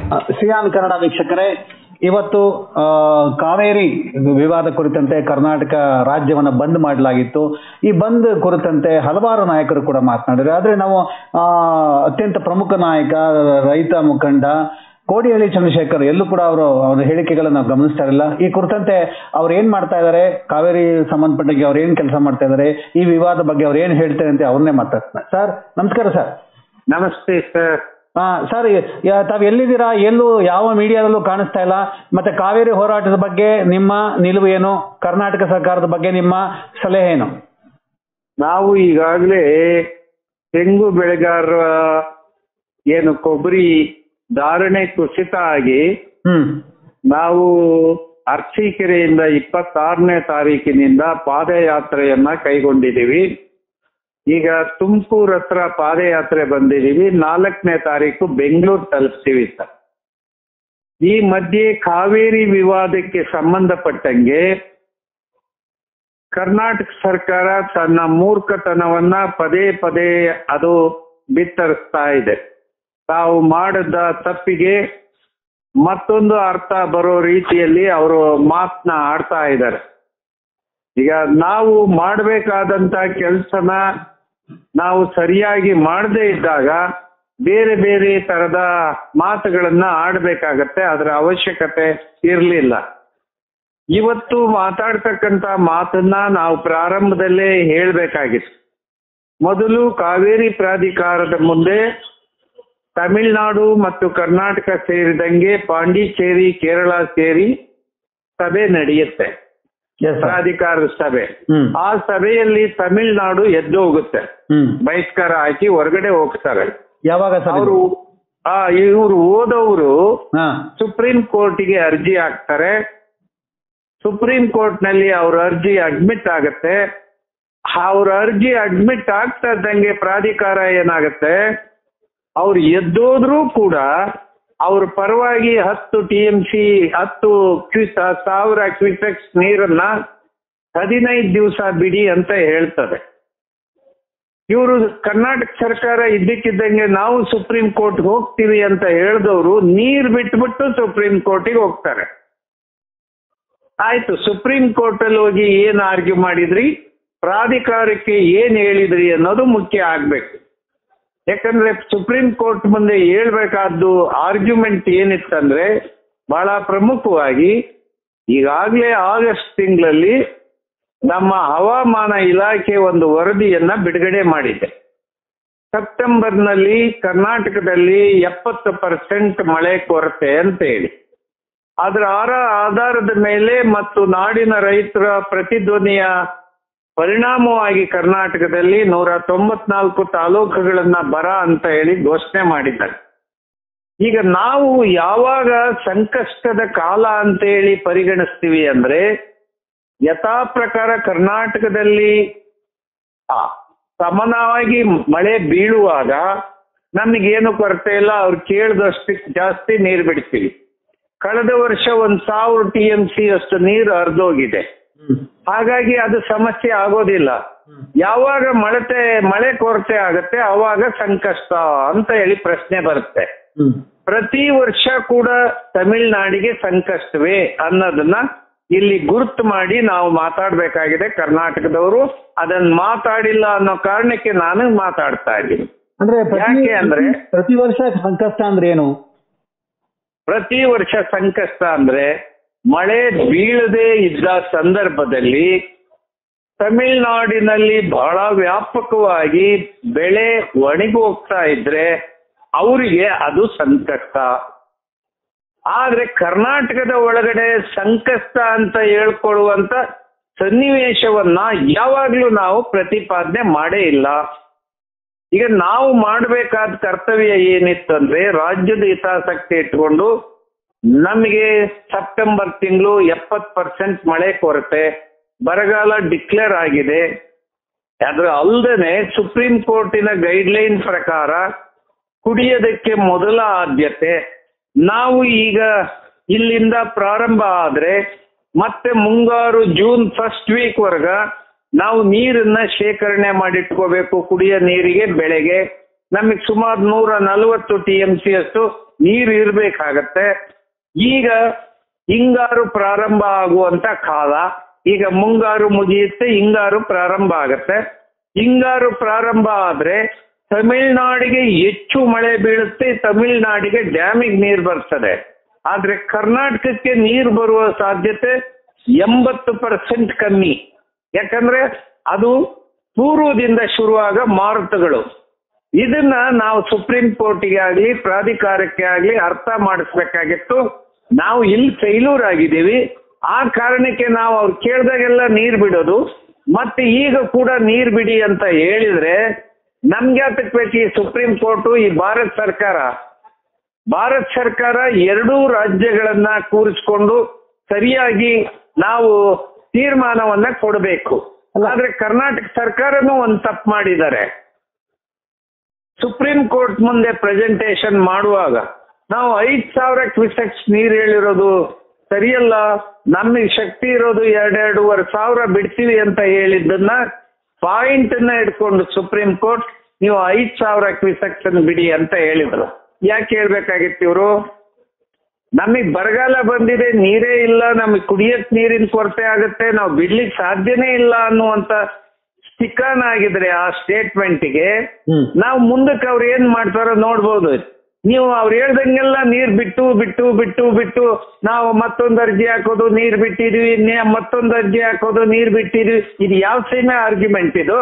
Xi'an Kannada ವೀಕ್ಷಕರೇ, ಇವತ್ತು ಕಾವೇರಿ ವಿವಾದ ಕುರಿತಂತೆ ಕರ್ನಾಟಕ ರಾಜ್ಯವನ್ನು ಬಂದ್ ಮಾಡಲಾಗಿತ್ತು. ಈ ಬಂದ್ ಕುರಿತಂತೆ ಹಲವಾರು ನಾಯಕರು ಕೂಡ ಮಾತನಾಡಿದ್ರು. ಆದ್ರೆ ನಾವು ಅತ್ಯಂತ ಪ್ರಮುಖ ನಾಯಕ, ರೈತ ಮುಖಂಡ ಕೋಡಿಹಳ್ಳಿ ಚಂದ್ರಶೇಖರ್ ಎಲ್ಲೂ ಕೂಡ ಅವರ ಹೇಳಿಕೆಗಳನ್ನ ನಾವು ಗಮನಿಸ್ತಾ ಇರಲಿಲ್ಲ. ಈ ಕುರಿತಂತೆ ಅವ್ರು ಏನ್ ಮಾಡ್ತಾ ಇದಾರೆ, ಕಾವೇರಿ ಸಂಬಂಧಪಟ್ಟಾಗಿ ಅವ್ರು ಏನ್ ಕೆಲಸ ಮಾಡ್ತಾ ಇದಾರೆ, ಈ ವಿವಾದ ಬಗ್ಗೆ ಅವ್ರು ಏನ್ ಹೇಳ್ತಾರೆ ಅಂತ ಅವ್ರನ್ನೇ ಮಾತಾಡ್ತಾರೆ. ಸರ್ ನಮಸ್ಕಾರ. ಸರ್ ನಮಸ್ತೆ ಸರ್. ಸರ್, ತಾವು ಎಲ್ಲಿದ್ದೀರಾ? ಎಲ್ಲೂ ಯಾವ ಮೀಡಿಯಾದಲ್ಲೂ ಕಾಣಿಸ್ತಾ ಇಲ್ಲ. ಮತ್ತೆ ಕಾವೇರಿ ಹೋರಾಟದ ಬಗ್ಗೆ ನಿಮ್ಮ ನಿಲುವು ಏನು? ಕರ್ನಾಟಕ ಸರ್ಕಾರದ ಬಗ್ಗೆ ನಿಮ್ಮ ಸಲಹೆ ಏನು? ನಾವು ಈಗಾಗಲೇ ತೆಂಗು ಬೆಳೆಗಾರರ ಏನು ಕೊಬ್ಬರಿ ಧಾರಣೆ ಕುಸಿತ ಆಗಿ ನಾವು ಅರಸೀಕೆರೆಯಿಂದ 26ನೇ ತಾರೀಕಿನಿಂದ ಪಾದಯಾತ್ರೆಯನ್ನ ಕೈಗೊಂಡಿದ್ದೀವಿ. ಈಗ ತುಮಕೂರು ಹತ್ರ ಪಾದಯಾತ್ರೆ ಬಂದಿದ್ದೀವಿ. 4ನೇ ತಾರೀಕು ಬೆಂಗಳೂರು ತಲುಪ್ತೀವಿ ಸರ್. ಈ ಮಧ್ಯೆ ಕಾವೇರಿ ವಿವಾದಕ್ಕೆ ಸಂಬಂಧಪಟ್ಟಂಗೆ ಕರ್ನಾಟಕ ಸರ್ಕಾರ ತನ್ನ ಮೂರ್ಖತನವನ್ನ ಪದೇ ಪದೇ ಅದು ಬಿತ್ತರಿಸ್ತಾ ಇದೆ. ತಾವು ಮಾಡಿದ ತಪ್ಪಿಗೆ ಮತ್ತೊಂದು ಅರ್ಥ ಬರೋ ರೀತಿಯಲ್ಲಿ ಅವರು ಮಾತನ್ನ ಆಡ್ತಾ ಇದ್ದಾರೆ. ಈಗ ನಾವು ಮಾಡಬೇಕಾದಂತ ಕೆಲಸನ ನಾವು ಸರಿಯಾಗಿ ಮಾಡದೇ ಇದ್ದಾಗ ಬೇರೆ ಬೇರೆ ತರದ ಮಾತುಗಳನ್ನ ಆಡಬೇಕಾಗತ್ತೆ. ಅದರ ಅವಶ್ಯಕತೆ ಇರಲಿಲ್ಲ. ಇವತ್ತು ಮಾತಾಡ್ತಕ್ಕಂಥ ಮಾತನ್ನ ನಾವು ಪ್ರಾರಂಭದಲ್ಲೇ ಹೇಳಬೇಕಾಗಿತ್ತು. ಮೊದಲು ಕಾವೇರಿ ಪ್ರಾಧಿಕಾರದ ಮುಂದೆ ತಮಿಳುನಾಡು ಮತ್ತು ಕರ್ನಾಟಕ ಸೇರಿದಂಗೆ ಪಾಂಡಿಚೇರಿ, ಕೇರಳ ಸೇರಿ ಸಭೆ ನಡೆಯುತ್ತೆ, ಪ್ರಾಧಿಕಾರದ ಸಭೆ. ಆ ಸಭೆಯಲ್ಲಿ ತಮಿಳುನಾಡು ಎದ್ದು ಹೋಗುತ್ತೆ, ಬಹಿಷ್ಕಾರ ಹಾಕಿ ಹೊರಗಡೆ ಹೋಗ್ತಾರೆ. ಯಾವಾಗ ಅವರು ಇವರು ಹೋದವರು ಸುಪ್ರೀಂ ಕೋರ್ಟಿಗೆ ಅರ್ಜಿ ಹಾಕ್ತಾರೆ. ಸುಪ್ರೀಂ ಕೋರ್ಟ್ ನಲ್ಲಿ ಅವ್ರ ಅರ್ಜಿ ಅಡ್ಮಿಟ್ ಆಗುತ್ತೆ. ಅವ್ರ ಅರ್ಜಿ ಅಡ್ಮಿಟ್ ಆಗ್ತಾ ಇದ್ದಂಗೆ ಪ್ರಾಧಿಕಾರ ಏನಾಗುತ್ತೆ, ಅವ್ರು ಎದ್ದೋದ್ರೂ ಕೂಡ ಅವ್ರ ಪರವಾಗಿ 10 TMC 10,000 ಕ್ಯೂಸೆಕ್ಸ್ ನೀರನ್ನ 15 ದಿವಸ ಬಿಡಿ ಅಂತ ಹೇಳ್ತದೆ. ಇವರು ಕರ್ನಾಟಕ ಸರ್ಕಾರ ಇದ್ದಕ್ಕಿದ್ದಂಗೆ ನಾವು ಸುಪ್ರೀಂ ಕೋರ್ಟ್ ಹೋಗ್ತೀವಿ ಅಂತ ಹೇಳಿದವರು ನೀರ್ ಬಿಟ್ಬಿಟ್ಟು ಸುಪ್ರೀಂ ಕೋರ್ಟಿಗೆ ಹೋಗ್ತಾರೆ. ಆಯ್ತು, ಸುಪ್ರೀಂ ಕೋರ್ಟ್ ಅಲ್ಲಿ ಹೋಗಿ ಏನ್ ಆರ್ಗ್ಯೂ ಮಾಡಿದ್ರಿ, ಪ್ರಾಧಿಕಾರಕ್ಕೆ ಏನ್ ಹೇಳಿದ್ರಿ ಅನ್ನೋದು ಮುಖ್ಯ ಆಗ್ಬೇಕು. ಯಾಕಂದ್ರೆ ಸುಪ್ರೀಂ ಕೋರ್ಟ್ ಮುಂದೆ ಹೇಳ್ಬೇಕಾದ್ದು ಆರ್ಗ್ಯುಮೆಂಟ್ ಏನಿತ್ತಂದ್ರೆ, ಬಹಳ ಪ್ರಮುಖವಾಗಿ ಈಗಾಗಲೇ ಆಗಸ್ಟ್ ತಿಂಗಳಲ್ಲಿ ನಮ್ಮ ಹವಾಮಾನ ಇಲಾಖೆ ಒಂದು ವರದಿಯನ್ನ ಬಿಡುಗಡೆ ಮಾಡಿದೆ. ಸೆಪ್ಟೆಂಬರ್ನಲ್ಲಿ ಕರ್ನಾಟಕದಲ್ಲಿ 70% ಮಳೆ ಕೊರತೆ ಅಂತ ಹೇಳಿ, ಅದರ ಆಧಾರದ ಮೇಲೆ ಮತ್ತು ನಾಡಿನ ರೈತರ ಪ್ರತಿಧ್ವನಿಯ ಪರಿಣಾಮವಾಗಿ ಕರ್ನಾಟಕದಲ್ಲಿ 194 ತಾಲೂಕುಗಳನ್ನ ಬರ ಅಂತ ಹೇಳಿ ಘೋಷಣೆ ಮಾಡಿದ್ದಾರೆ. ಈಗ ನಾವು ಯಾವಾಗ ಸಂಕಷ್ಟದ ಕಾಲ ಅಂತ ಹೇಳಿ ಪರಿಗಣಿಸ್ತೀವಿ ಅಂದ್ರೆ, ಯಥಾ ಪ್ರಕಾರ ಕರ್ನಾಟಕದಲ್ಲಿ ಸಮಾನವಾಗಿ ಮಳೆ ಬೀಳುವಾಗ ನಮಗೇನು ಕೊರತೆ ಇಲ್ಲ, ಅವ್ರು ಕೇಳಿದಷ್ಟು ಜಾಸ್ತಿ ನೀರು ಬಿಡ್ತೀವಿ. ಕಳೆದ ವರ್ಷ 1,000 TMC ಅಷ್ಟು ನೀರು ಹರಿದೋಗಿದೆ. ಹಾಗಾಗಿ ಅದು ಸಮಸ್ಯೆ ಆಗೋದಿಲ್ಲ. ಯಾವಾಗ ಮಳೆ ಕೊರತೆ ಆಗುತ್ತೆ ಅವಾಗ ಸಂಕಷ್ಟ ಅಂತ ಹೇಳಿ ಪ್ರಶ್ನೆ ಬರುತ್ತೆ. ಪ್ರತಿ ವರ್ಷ ಕೂಡ ತಮಿಳುನಾಡಿಗೆ ಸಂಕಷ್ಟವೇ ಅನ್ನೋದನ್ನ ಇಲ್ಲಿ ಗುರುತು ಮಾಡಿ ನಾವು ಮಾತಾಡ್ಬೇಕಾಗಿದೆ. ಕರ್ನಾಟಕದವರು ಅದನ್ನ ಮಾತಾಡಿಲ್ಲ ಅನ್ನೋ ಕಾರಣಕ್ಕೆ ನಾನು ಮಾತಾಡ್ತಾ ಇದ್ದೀನಿ. ಯಾಕೆ ಅಂದ್ರೆ ಪ್ರತಿ ವರ್ಷ ಸಂಕಷ್ಟ ಅಂದ್ರೆ ಏನು? ಪ್ರತಿ ವರ್ಷ ಸಂಕಷ್ಟ ಅಂದ್ರೆ ಮಳೆ ಬೀಳದೇ ಇದ್ದ ಸಂದರ್ಭದಲ್ಲಿ ತಮಿಳುನಾಡಿನಲ್ಲಿ ಬಹಳ ವ್ಯಾಪಕವಾಗಿ ಬೆಳೆ ಒಣಗಿ ಹೋಗ್ತಾ ಇದ್ರೆ ಅವರಿಗೆ ಅದು ಸಂಕಷ್ಟ. ಆದ್ರೆ ಕರ್ನಾಟಕದ ಒಳಗಡೆ ಸಂಕಷ್ಟ ಅಂತ ಹೇಳ್ಕೊಳ್ಳುವಂತ ಸನ್ನಿವೇಶವನ್ನ ಯಾವಾಗ್ಲೂ ನಾವು ಪ್ರತಿಪಾದನೆ ಮಾಡೇ ಇಲ್ಲ. ಈಗ ನಾವು ಮಾಡಬೇಕಾದ ಕರ್ತವ್ಯ ಏನಿತ್ತು ಅಂದ್ರೆ, ರಾಜ್ಯದ ಹಿತಾಸಕ್ತಿ ಇಟ್ಕೊಂಡು ನಮಗೆ ಸೆಪ್ಟೆಂಬರ್ ತಿಂಗಳು 70% ಮಳೆ ಕೊರತೆ, ಬರಗಾಲ ಡಿಕ್ಲೇರ್ ಆಗಿದೆ. ಅದ್ರ ಅಲ್ಲದೆ ಸುಪ್ರೀಂ ಕೋರ್ಟಿನ ಗೈಡ್ಲೈನ್ ಪ್ರಕಾರ ಕುಡಿಯೋದಕ್ಕೆ ಮೊದಲ ಆದ್ಯತೆ. ನಾವು ಈಗ ಇಲ್ಲಿಂದ ಪ್ರಾರಂಭ ಆದ್ರೆ ಮತ್ತೆ ಮುಂಗಾರು ಜೂನ್ ಫಸ್ಟ್ ವೀಕ್ ವರ್ಗ ನಾವು ನೀರನ್ನ ಶೇಖರಣೆ ಮಾಡಿಟ್ಕೋಬೇಕು. ಕುಡಿಯೋ ನೀರಿಗೆ, ಬೆಳೆಗೆ ನಮಗೆ ಸುಮಾರು 140 TMC ಅಷ್ಟು ನೀರು ಇರ್ಬೇಕಾಗತ್ತೆ. ಈಗ ಹಿಂಗಾರು ಪ್ರಾರಂಭ ಆಗುವಂತ ಕಾಲ, ಈಗ ಮುಂಗಾರು ಮುಗಿಯುತ್ತೆ, ಹಿಂಗಾರು ಪ್ರಾರಂಭ ಆಗತ್ತೆ. ಹಿಂಗಾರು ಪ್ರಾರಂಭ ಆದ್ರೆ ತಮಿಳ್ನಾಡಿಗೆ ಹೆಚ್ಚು ಮಳೆ ಬೀಳುತ್ತೆ, ತಮಿಳ್ನಾಡಿಗೆ ಡ್ಯಾಮಿಗೆ ನೀರು ಬರ್ತದೆ. ಆದ್ರೆ ಕರ್ನಾಟಕಕ್ಕೆ ನೀರು ಬರುವ ಸಾಧ್ಯತೆ 80% ಕಮ್ಮಿ. ಯಾಕಂದ್ರೆ ಅದು ಪೂರ್ವದಿಂದ ಶುರುವಾಗ ಮಾರುತಗಳು. ಇದನ್ನ ನಾವು ಸುಪ್ರೀಂ ಕೋರ್ಟಿಗೆ ಆಗ್ಲಿ ಪ್ರಾಧಿಕಾರಕ್ಕೆ ಆಗ್ಲಿ ಅರ್ಥ ಮಾಡಿಸ್ಬೇಕಾಗಿತ್ತು. ನಾವು ಇಲ್ಲಿ ಫೇಲ್ಯೂರ್ ಆಗಿದ್ದೀವಿ. ಆ ಕಾರಣಕ್ಕೆ ನಾವು ಅವ್ರು ಕೇಳಿದಾಗೆಲ್ಲ ನೀರು ಬಿಡೋದು, ಮತ್ತೆ ಈಗ ಕೂಡ ನೀರು ಬಿಡಿ ಅಂತ ಹೇಳಿದ್ರೆ ನಮ್ಗೆ ಯಾತಕ್ಕೆ ಬೇಕು ಈ ಸುಪ್ರೀಂ ಕೋರ್ಟು? ಈ ಭಾರತ ಸರ್ಕಾರ ಎರಡೂ ರಾಜ್ಯಗಳನ್ನ ಕೂರಿಸ್ಕೊಂಡು ಸರಿಯಾಗಿ ನಾವು ತೀರ್ಮಾನವನ್ನ ಕೊಡಬೇಕು. ಆದ್ರೆ ಕರ್ನಾಟಕ ಸರ್ಕಾರನೂ ಒಂದು ತಪ್ಪು ಮಾಡಿದ್ದಾರೆ. ಸುಪ್ರೀಂ ಕೋರ್ಟ್ ಮುಂದೆ ಪ್ರೆಸೆಂಟೇಷನ್ ಮಾಡುವಾಗ ನಾವು 5,000 ಕ್ಯೂಸೆಕ್ಸ್ ನೀರು ಹೇಳಿರೋದು ಸರಿಯಲ್ಲ, ನಮಗೆ ಶಕ್ತಿ ಇರೋದು 2,500 ಬಿಡ್ತೀವಿ ಅಂತ ಹೇಳಿದ್ದನ್ನ ಪಾಯಿಂಟ್ ನ ಇಟ್ಕೊಂಡು ಸುಪ್ರೀಂ ಕೋರ್ಟ್ ನೀವು 5,000 ಕ್ಯೂಸೆಕ್ಸ್ ಬಿಡಿ ಅಂತ ಹೇಳಿದ್ರು. ಯಾಕೆ ಹೇಳ್ಬೇಕಾಗಿತ್ತು ಇವರು? ನಮಗ್ ಬರಗಾಲ ಬಂದಿದೆ, ನೀರೇ ಇಲ್ಲ, ನಮಗ್ ಕುಡಿಯಕ್ ನೀರಿನ ಕೊರತೆ ಆಗುತ್ತೆ, ನಾವು ಬಿಡ್ಲಿಕ್ಕೆ ಸಾಧ್ಯನೇ ಇಲ್ಲ ಅನ್ನುವಂತ ಸ್ಟಿಕಾನ್ ಆಗಿದ್ರೆ ಆ ಸ್ಟೇಟ್ಮೆಂಟ್ಗೆ ನಾವು ಮುಂದಕ್ಕೆ ಅವ್ರು ಏನ್ ಮಾಡ್ತಾರೋ ನೋಡ್ಬೋದು. ನೀವು ಅವ್ರು ಹೇಳ್ದಂಗೆಲ್ಲ ನೀರ್ ಬಿಟ್ಟು ಬಿಟ್ಟು ಬಿಟ್ಟು ಬಿಟ್ಟು ನಾವು ಮತ್ತೊಂದು ಅರ್ಜಿ ಹಾಕೋದು ನೀರ್ ಬಿಟ್ಟಿದ್ವಿ, ಮತ್ತೊಂದು ಅರ್ಜಿ ಹಾಕೋದು ನೀರ್ ಬಿಟ್ಟಿದ್ವಿ, ಇದು ಯಾವ ಸೀಮೆ ಆರ್ಗ್ಯುಮೆಂಟ್ ಇದು?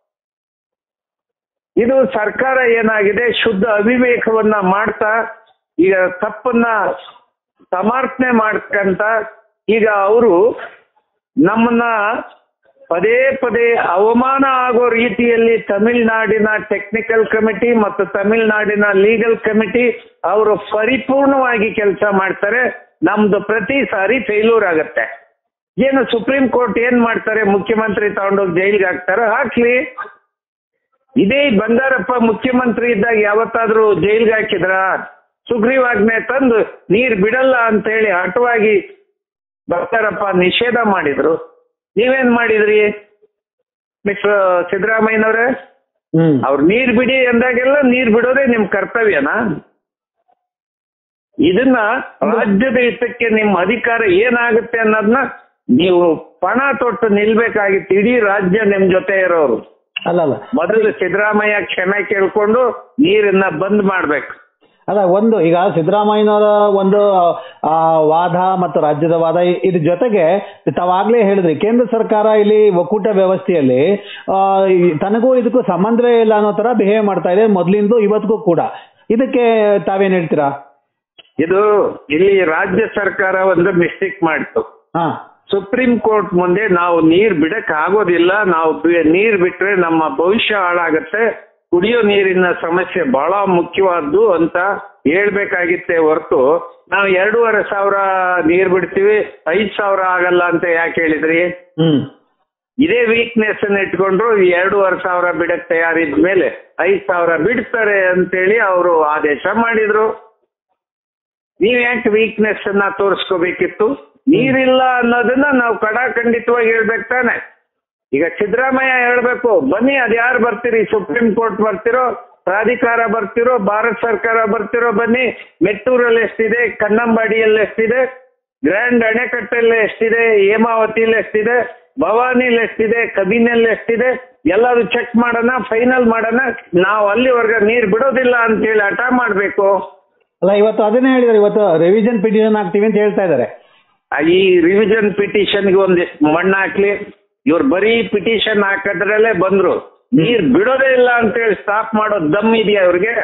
ಇದು ಸರ್ಕಾರ ಏನಾಗಿದೆ, ಶುದ್ಧ ಅವಿವೇಕವನ್ನ ಮಾಡ್ತಾ ಈಗ ತಪ್ಪನ್ನ ಸಮರ್ಥನೆ ಮಾಡ್ಕಂತ ಈಗ ಅವರು ನಮ್ಮನ್ನ ಪದೇ ಪದೇ ಅವಮಾನ ಆಗೋ ರೀತಿಯಲ್ಲಿ ತಮಿಳ್ನಾಡಿನ ಟೆಕ್ನಿಕಲ್ ಕಮಿಟಿ ಮತ್ತು ತಮಿಳ್ನಾಡಿನ ಲೀಗಲ್ ಕಮಿಟಿ ಅವರು ಪರಿಪೂರ್ಣವಾಗಿ ಕೆಲಸ ಮಾಡ್ತಾರೆ. ನಮ್ದು ಪ್ರತಿ ಸಾರಿ ಫೇಲ್ಯೂರ್ ಆಗತ್ತೆ. ಏನು ಸುಪ್ರೀಂ ಕೋರ್ಟ್ ಏನ್ ಮಾಡ್ತಾರೆ? ಮುಖ್ಯಮಂತ್ರಿ ತಗೊಂಡೋಗಿ ಜೈಲಿಗೆ ಹಾಕ್ತಾರೆ, ಹಾಕ್ಲಿ. ಇದೇ ಬಂಗಾರಪ್ಪ ಮುಖ್ಯಮಂತ್ರಿ ಇದ್ದಾಗ ಯಾವತ್ತಾದ್ರೂ ಜೈಲಿಗೆ ಹಾಕಿದ್ರ? ಸುಗ್ರೀವಾಜ್ಞೆ ತಂದು ನೀರ್ ಬಿಡಲ್ಲ ಅಂತ ಹೇಳಿ ಹಠವಾಗಿ ಬಂಗಾರಪ್ಪ ನಿಷೇಧ ಮಾಡಿದ್ರು. ನೀವೇನ್ ಮಾಡಿದ್ರಿ ಮಿಸ್ಟರ್ ಸಿದ್ದರಾಮಯ್ಯನವ್ರೆ? ಅವ್ರು ನೀರ್ ಬಿಡಿ ಅಂದಾಗೆಲ್ಲ ನೀರ್ ಬಿಡೋದೇ ನಿಮ್ ಕರ್ತವ್ಯನಾ? ಇದನ್ನ ರಾಜ್ಯದ ಹಿತಕ್ಕೆ ನಿಮ್ಮ ಅಧಿಕಾರ ಏನಾಗುತ್ತೆ ಅನ್ನೋದನ್ನ ನೀವು ಪಣ ತೊಟ್ಟು ನಿಲ್ಬೇಕಾಗಿತ್ತು. ಇಡೀ ರಾಜ್ಯ ನಿಮ್ ಜೊತೆ ಇರೋರು. ಅಲ್ಲ ಮೊದಲು ಸಿದ್ದರಾಮಯ್ಯ ಕ್ಷಮೆ ಕೇಳ್ಕೊಂಡು ನೀರನ್ನ ಬಂದ್ ಮಾಡ್ಬೇಕು. ಅಲ್ಲ, ಒಂದು ಈಗ ಸಿದ್ದರಾಮಯ್ಯನವರ ಒಂದು ವಾದ ಮತ್ತು ರಾಜ್ಯದ ವಾದ ಇದ್ರ ಜೊತೆಗೆ ತಾವಾಗ್ಲೇ ಹೇಳಿದ್ರಿ, ಕೇಂದ್ರ ಸರ್ಕಾರ ಇಲ್ಲಿ ಒಕ್ಕೂಟ ವ್ಯವಸ್ಥೆಯಲ್ಲಿ ತನಗೂ ಇದಕ್ಕೂ ಸಂಬಂಧವೇ ಇಲ್ಲ ಅನ್ನೋ ತರ ಬಿಹೇವ್ ಮಾಡ್ತಾ ಇದೆ ಮೊದ್ಲಿಂದ ಇವತ್ತಿಗೂ ಕೂಡ. ಇದಕ್ಕೆ ತಾವೇನ್ ಹೇಳ್ತೀರಾ? ಇದು ಇಲ್ಲಿ ರಾಜ್ಯ ಸರ್ಕಾರ ಒಂದು ಮಿಸ್ಟೇಕ್ ಮಾಡ್ತು. ಸುಪ್ರೀಂ ಕೋರ್ಟ್ ಮುಂದೆ ನಾವು ನೀರ್ ಬಿಡಕ್ ಆಗೋದಿಲ್ಲ, ನಾವು ನೀರ್ ಬಿಟ್ರೆ ನಮ್ಮ ಭವಿಷ್ಯ ಹಾಳಾಗತ್ತೆ, ಕುಡಿಯೋ ನೀರಿನ ಸಮಸ್ಯೆ ಬಹಳ ಮುಖ್ಯವಾದ್ದು ಅಂತ ಹೇಳ್ಬೇಕಾಗಿತ್ತೆ ಹೊರತು ನಾವು 2,500 ನೀರ್ ಬಿಡ್ತೀವಿ 5,000 ಆಗಲ್ಲ ಅಂತ ಯಾಕೆ ಹೇಳಿದ್ರಿ? ಇದೇ ವೀಕ್ನೆಸ್ ಅನ್ನ ಇಟ್ಕೊಂಡ್ರು 2,500 ಬಿಡಕ್ ತಯಾರಿದ್ಮೇಲೆ 5,000 ಬಿಡ್ತಾರೆ ಅಂತೇಳಿ ಅವರು ಆದೇಶ ಮಾಡಿದ್ರು. ನೀವ್ ಯಾಕೆ ವೀಕ್ನೆಸ್ ಅನ್ನ ತೋರಿಸ್ಕೋಬೇಕಿತ್ತು? ನೀರಿಲ್ಲ ಅನ್ನೋದನ್ನ ನಾವು ಕಡಾಖಂಡಿತವಾಗಿ ಹೇಳ್ಬೇಕು ತಾನೆ. ಈಗ ಸಿದ್ದರಾಮಯ್ಯ ಹೇಳ್ಬೇಕು, ಬನ್ನಿ ಅದ್ಯಾರು ಬರ್ತೀರಿ, ಸುಪ್ರೀಂ ಕೋರ್ಟ್ ಬರ್ತಿರೋ, ಪ್ರಾಧಿಕಾರ ಬರ್ತಿರೋ, ಭಾರತ ಸರ್ಕಾರ ಬರ್ತಿರೋ, ಬನ್ನಿ. ಮೆಟ್ಟೂರಲ್ಲಿ ಎಷ್ಟಿದೆ, ಕನ್ನಂಬಾಡಿಯಲ್ಲಿ ಎಷ್ಟಿದೆ, ಗ್ರ್ಯಾಂಡ್ ಅಣೆಕಟ್ಟಲ್ಲಿ ಎಷ್ಟಿದೆ, ಹೇಮಾವತಿಯಲ್ಲಿ ಎಷ್ಟಿದೆ, ಭವಾನಿಲಿ ಎಷ್ಟಿದೆ, ಕಬಿನಲ್ಲಿ ಎಷ್ಟಿದೆ, ಎಲ್ಲರೂ ಚೆಕ್ ಮಾಡೋಣ, ಫೈನಲ್ ಮಾಡೋಣ. ನಾವು ಅಲ್ಲಿವರೆಗೆ ನೀರು ಬಿಡೋದಿಲ್ಲ ಅಂತ ಹೇಳಿ ಹಠ ಮಾಡ್ಬೇಕು. ಅಲ್ಲ, ಇವತ್ತು ಅದನ್ನೇ ಹೇಳಿದಾರೆ, ಇವತ್ತು ರಿವಿಷನ್ ಪಿಟಿಷನ್ ಹಾಕ್ತೀವಿ ಅಂತ ಹೇಳ್ತಾ ಇದ್ದಾರೆ. ಈ ರಿವಿಷನ್ ಪಿಟಿಷನ್ಗೆ ಒಂದಿಷ್ಟು ಮಣ್ಣು ಹಾಕ್ಲಿ. ಇವ್ರು ಬರೀ ಪಿಟಿಷನ್ ಹಾಕೋದ್ರಲ್ಲೇ ಬಂದ್ರು, ನೀರ್ ಬಿಡೋದೇ ಇಲ್ಲ ಅಂತೇಳಿ ಸ್ಟಾಪ್ ಮಾಡೋ ದಮ್ ಇದೆಯಾ ಇವ್ರಿಗೆ?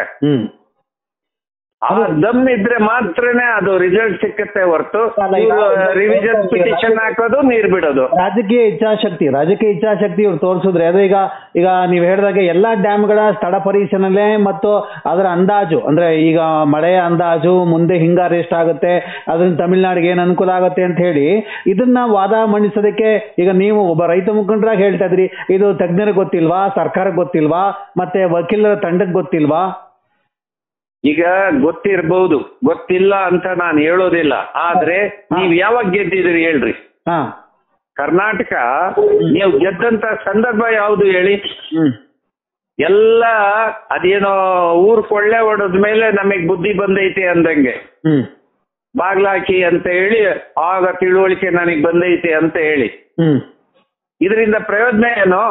ಆ ದಮ್ ಇದ್ರೆ ಮಾತ್ರನೇ ಅದು ರಿಸಲ್ಟ್ ಸಿಕ್ಕತ್ತೆ ಹೊರತು ರಿವಿಷನ್ ಪಿಟಿಷನ್ ಹಾಕೋದು ನೀರ್ ಬಿಡೋದು. ರಾಜಕೀಯ ಇಚ್ಛಾಶಕ್ತಿ ಇವ್ರು ತೋರಿಸಿದ್ರೆ ಅದು ಈಗ ನೀವು ಹೇಳಿದಾಗೆ ಎಲ್ಲಾ ಡ್ಯಾಮ್ಗಳ ಸ್ಥಳ ಪರಿಶೀಲನೆ ಮತ್ತು ಅದರ ಅಂದಾಜು, ಅಂದ್ರೆ ಈಗ ಮಳೆಯ ಅಂದಾಜು, ಮುಂದೆ ಹಿಂಗಾರು ಎಷ್ಟಾಗುತ್ತೆ, ಅದರಿಂದ ತಮಿಳ್ನಾಡಿಗೆ ಏನ್ ಅನುಕೂಲ ಆಗುತ್ತೆ ಅಂತ ಹೇಳಿ ಇದನ್ನ ವಾದ ಮಂಡಿಸೋದಕ್ಕೆ ಈಗ ನೀವು ಒಬ್ಬ ರೈತ ಮುಖಂಡರಾಗಿ ಹೇಳ್ತಾ ಇದ್ರಿ, ಇದು ತಜ್ಞರಿಗೆ ಗೊತ್ತಿಲ್ವಾ, ಸರ್ಕಾರಕ್ಕೆ ಗೊತ್ತಿಲ್ವಾ, ಮತ್ತೆ ವಕೀಲರ ತಂಡಕ್ಕೆ ಗೊತ್ತಿಲ್ವಾ? ಈಗ ಗೊತ್ತಿರಬಹುದು, ಗೊತ್ತಿಲ್ಲ ಅಂತ ನಾನು ಹೇಳೋದಿಲ್ಲ. ಆದ್ರೆ ನೀವ್ ಯಾವಾಗ ಗೆದ್ದಿದ್ರಿ ಹೇಳ್ರಿ? ಕರ್ನಾಟಕ ನೀವು ಗೆದ್ದಂತ ಸಂದರ್ಭ ಯಾವುದು ಹೇಳಿ? ಎಲ್ಲ ಅದೇನೋ ಊರ್ ಕೊಳ್ಳೆ ಹೊಡೆದ ಮೇಲೆ ನಮಗ್ ಬುದ್ಧಿ ಬಂದೈತೆ ಅಂದಂಗೆ. ಬಾಗ್ಲಾಕಿ ಅಂತ ಹೇಳಿ ಆಗ ತಿಳುವಳಿಕೆ ನನಗ್ ಬಂದೈತೆ ಅಂತ ಹೇಳಿ. ಇದರಿಂದ ಪ್ರಯೋಜನ ಏನು?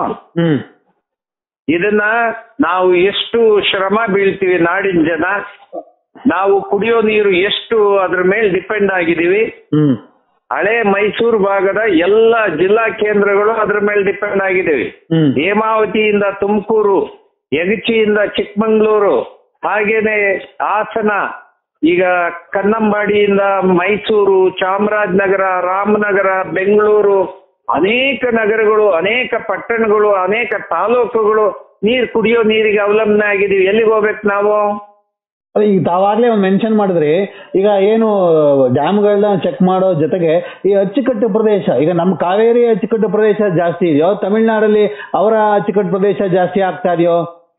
ಇದನ್ನ ನಾವು ಎಷ್ಟು ಶ್ರಮ ಬೀಳ್ತೀವಿ ನಾಡಿನ ಜನ, ನಾವು ಕುಡಿಯೋ ನೀರು ಎಷ್ಟು ಅದ್ರ ಮೇಲೆ ಡಿಪೆಂಡ್ ಆಗಿದ್ದೀವಿ. ಹಳೆ ಮೈಸೂರು ಭಾಗದ ಎಲ್ಲ ಜಿಲ್ಲಾ ಕೇಂದ್ರಗಳು ಅದ್ರ ಮೇಲೆ ಡಿಪೆಂಡ್ ಆಗಿದ್ದೀವಿ. ಹೇಮಾವತಿಯಿಂದ ತುಮಕೂರು, ಯಗಚಿಯಿಂದ ಚಿಕ್ಕಮಂಗ್ಳೂರು, ಹಾಗೇನೆ ಹಾಸನ, ಈಗ ಕನ್ನಂಬಾಡಿಯಿಂದ ಮೈಸೂರು, ಚಾಮರಾಜನಗರ, ರಾಮನಗರ, ಬೆಂಗಳೂರು, ಅನೇಕ ನಗರಗಳು, ಅನೇಕ ಪಟ್ಟಣಗಳು, ಅನೇಕ ತಾಲೂಕುಗಳು ಕುಡಿಯೋ ನೀರಿಗೆ ಅವಲಂಬನೆ ಆಗಿದ್ದೀವಿ. ಎಲ್ಲಿಗೆ ಹೋಗ್ಬೇಕು ನಾವು? ಈಗ ತಾವಾಗ್ಲೇ ಒಂದು ಮೆನ್ಷನ್ ಮಾಡಿದ್ರಿ, ಈಗ ಏನು ಡ್ಯಾಮ್ಗಳನ್ನ ಚೆಕ್ ಮಾಡೋ ಜೊತೆಗೆ ಈ ಅಚ್ಚುಕಟ್ಟು ಪ್ರದೇಶ, ಈಗ ನಮ್ಮ ಕಾವೇರಿ ಅಚ್ಚುಕಟ್ಟು ಪ್ರದೇಶ ಜಾಸ್ತಿ ಇದೆಯೋ, ತಮಿಳ್ನಾಡಲ್ಲಿ ಅವರ ಅಚ್ಚುಕಟ್ಟು ಪ್ರದೇಶ ಜಾಸ್ತಿ ಆಗ್ತಾ ಇದೆಯೋ?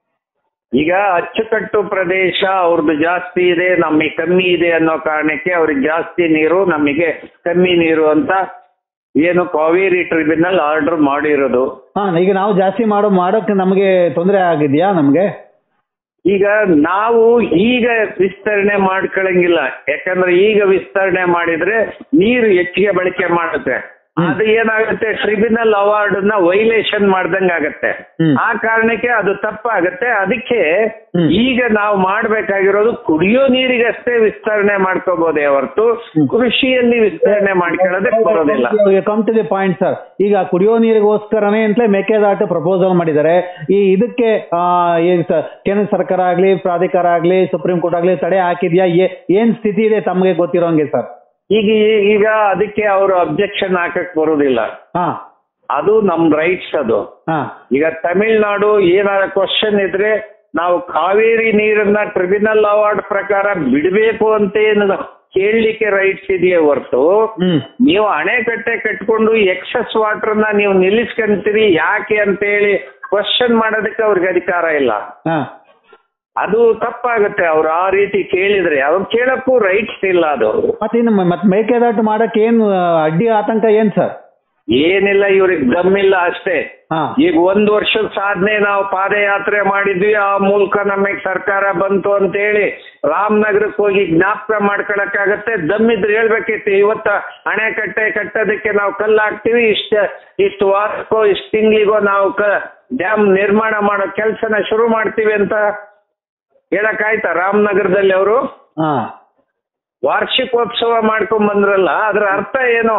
ಈಗ ಅಚ್ಚುಕಟ್ಟು ಪ್ರದೇಶ ಅವ್ರದ್ದು ಜಾಸ್ತಿ ಇದೆ, ನಮಗೆ ಕಮ್ಮಿ ಇದೆ ಅನ್ನೋ ಕಾರಣಕ್ಕೆ ಅವ್ರಿಗೆ ಜಾಸ್ತಿ ನೀರು, ನಮಗೆ ಕಮ್ಮಿ ನೀರು ಅಂತ ಏನು ಕಾವೇರಿ ಟ್ರಿಬ್ಯುನಲ್ ಆರ್ಡರ್ ಮಾಡಿರೋದು. ಈಗ ನಾವು ಜಾಸ್ತಿ ಮಾಡೋಕೆ ನಮಗೆ ತೊಂದರೆ ಆಗಿದೆಯಾ? ನಮಗೆ ಈಗ ನಾವು ಈಗ ವಿಸ್ತರಣೆ ಮಾಡ್ಕೊಳಂಗಿಲ್ಲ, ಯಾಕಂದ್ರೆ ಈಗ ವಿಸ್ತರಣೆ ಮಾಡಿದ್ರೆ ನೀರು ಹೆಚ್ಚಿಗೆ ಬಳಕೆ ಮಾಡುತ್ತೆ. ಅದು ಏನಾಗುತ್ತೆ, ಟ್ರಿಬ್ಯುನಲ್ ಅವಾರ್ಡ್ ನ ವೈಲೇಷನ್ ಮಾಡ್ದಂಗ ಆಗತ್ತೆ. ಆ ಕಾರಣಕ್ಕೆ ಅದು ತಪ್ಪಾಗತ್ತೆ. ಅದಕ್ಕೆ ಈಗ ನಾವು ಮಾಡ್ಬೇಕಾಗಿರೋದು ಕುಡಿಯೋ ನೀರಿಗಷ್ಟೇ ವಿಸ್ತರಣೆ ಮಾಡ್ಕೋಬಹುದೇ ಹೊರತು ಕೃಷಿಯಲ್ಲಿ ವಿಸ್ತರಣೆ ಮಾಡ್ಕೊಳ್ಳೋದಕ್ಕೆ ಬರೋದಿಲ್ಲ. Come to the point sir. ಈಗ ಕುಡಿಯೋ ನೀರಿಗೋಸ್ಕರನೇ ಅಂತಲೇ ಮೇಕೆದಾಟು ಪ್ರಪೋಸಲ್ ಮಾಡಿದ್ದಾರೆ. ಇದಕ್ಕೆ ಕೇಂದ್ರ ಸರ್ಕಾರ ಆಗ್ಲಿ, ಪ್ರಾಧಿಕಾರ ಆಗ್ಲಿ, ಸುಪ್ರೀಂ ಕೋರ್ಟ್ ಆಗ್ಲಿ ತಡೆ ಹಾಕಿದ್ಯಾ? ಏನ್ ಸ್ಥಿತಿ ಇದೆ ತಮಗೆ ಗೊತ್ತಿರೋಂಗೆ ಸರ್? ಈಗ ಅದಕ್ಕೆ ಅವರು ಅಬ್ಜೆಕ್ಷನ್ ಹಾಕಕ್ ಬರುದಿಲ್ಲ. ಅದು ನಮ್ ರೈಟ್ಸ್. ಅದು ಈಗ ತಮಿಳ್ನಾಡು ಏನಾರ ಕ್ವಶನ್ ಇದ್ರೆ ನಾವು ಕಾವೇರಿ ನೀರನ್ನ ಟ್ರಿಬ್ಯುನಲ್ ಅವಾರ್ಡ್ ಪ್ರಕಾರ ಬಿಡಬೇಕು ಅಂತ ಏನು ಕೇಳಲಿಕ್ಕೆ ರೈಟ್ಸ್ ಇದೆಯೇ ಹೊರತು, ನೀವು ಅಣೆಕಟ್ಟೆ ಕಟ್ಕೊಂಡು ಎಕ್ಸಸ್ ವಾಟರ್ನ ನೀವು ನಿಲ್ಲಿಸ್ಕೊಂತೀರಿ ಯಾಕೆ ಅಂತ ಹೇಳಿ ಕ್ವಶನ್ ಮಾಡೋದಕ್ಕೆ ಅವ್ರಿಗೆ ಅಧಿಕಾರ ಇಲ್ಲ. ಅದು ತಪ್ಪಾಗುತ್ತೆ. ಅವ್ರು ಆ ರೀತಿ ಕೇಳಿದ್ರೆ ಅವ್ರು ಕೇಳಕ್ಕೂ ರೈಟ್ಸ್ ಇಲ್ಲ. ಅದು ಮತ್ತೆ ಮೇಕೆದಾಟು ಮಾಡಕ್ಕೆ ಏನು ಅಡ್ಡಿ ಆತಂಕ ಏನ್ ಸರ್? ಏನಿಲ್ಲ, ಇವ್ರಿಗೆ ದಮ್ಮಿಲ್ಲ ಅಷ್ಟೇ. ಈಗ 1 ವರ್ಷದ ಸಾಧನೆ ನಾವು ಪಾದಯಾತ್ರೆ ಮಾಡಿದ್ವಿ, ಆ ಮೂಲಕ ನಮಗೆ ಸರ್ಕಾರ ಬಂತು ಅಂತ ಹೇಳಿ ರಾಮನಗರಕ್ಕೆ ಹೋಗಿ ಜ್ಞಾಪಕ ಮಾಡ್ಕೊಳಕ್ಕಾಗತ್ತೆ? ದಮ್ಮಿದ್ರೆ ಹೇಳ್ಬೇಕಿತ್ತು, ಇವತ್ತ ಅಣೆಕಟ್ಟೆ ಕಟ್ಟೋದಕ್ಕೆ ನಾವು ಕಲ್ಲು ಹಾಕ್ತಿವಿ, ಇಷ್ಟು ವಾರಕ್ಕೋ ಇಷ್ಟು ತಿಂಗಳಿಗೋ ನಾವು ಡ್ಯಾಮ್ ನಿರ್ಮಾಣ ಮಾಡೋ ಕೆಲಸನ ಶುರು ಮಾಡ್ತೀವಿ ಅಂತ ಹೇಳಕ್ಕಾಯ್ತಾ? ರಾಮನಗರದಲ್ಲಿ ಅವರು ವಾರ್ಷಿಕೋತ್ಸವ ಮಾಡ್ಕೊಂಡ್ ಬಂದ್ರಲ್ಲ, ಅದ್ರ ಅರ್ಥ ಏನು?